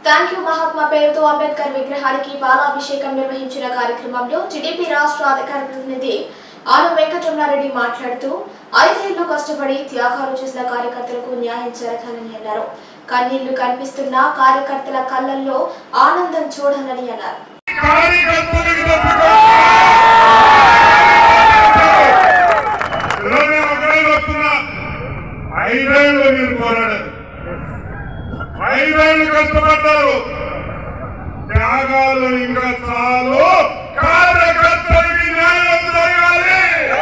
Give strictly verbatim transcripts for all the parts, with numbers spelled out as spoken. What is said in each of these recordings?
Thank you Mahatma పేరుతో అంబేద్కర్ విగ్రహానికి పాలాభిషేకం నిర్వహించిన కార్యక్రమంలో టీడీపీ రాష్ట్ర అధికార ప్రతినిధి ఆనం వెంకటరమణారెడ్డి మాట్లాడుతూ ఐదేళ్లు కష్టపడి త్యాగాలు చేసిన కార్యకర్తలకు న్యాయం జరగాలని అన్నారు. కన్నీళ్లు కనిపిస్తున్న కార్యకర్తల కళ్ళల్లో ఆనందం చూడాలని అన్నారు. ఐదేళ్లు కష్టపడ్డారు, త్యాగాలు ఇంకా చాలు, కార్యకర్తలకి న్యాయం జరగాలి.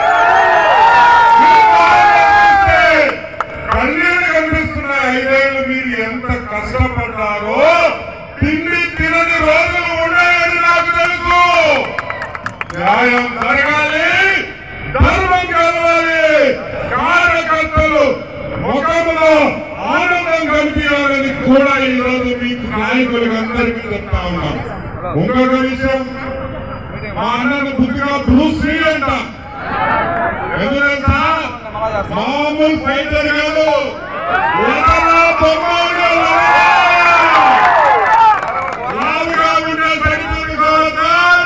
కన్నీళ్లు కనిపిస్తున్నాయి. ఐదేళ్లు మీరు ఎంత కష్టపడ్డారో తిండి తినని రోజులు ఉన్నాయని నాకు తెలుసు. న్యాయం జరగాలి, ధర్మం కలవాలి, కార్యకర్తలు ముఖంలో ఆనందం కనిపించాలని కూడా ఈ రోజు మీకు నాయకులకు అందరికీ చెప్తా ఉన్నాం. ఇంకొక విషయం, మా అన్నను బుద్ధిగా బ్రూస్లీ అంట. ఎందుకంటే మామూలు ఫైటర్ కాదు, లావుగా ఉండే సైనికుడి కోసం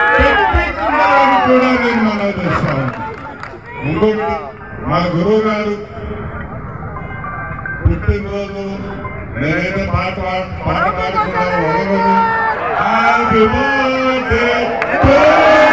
కూడా నేను మనం చేస్తాను. ఇంకొకటి, మా గురువు గారు పుట్టినరోజు నేనైతే పాట పాట పాడుతున్నాను. Happy birthday